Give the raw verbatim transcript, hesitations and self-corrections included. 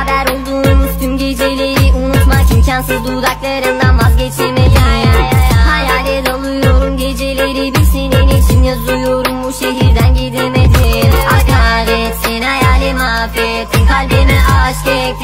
beraber olduğumuz tüm geceleri unutmak imkansız, dudaklarından vazgeçemeyi. Hayale dalıyorum geceleri, bir senin için yazıyorum, bu şehirden gidemedim. Ah kahretsin, hayalimi affettin, kalbime aşk ektin.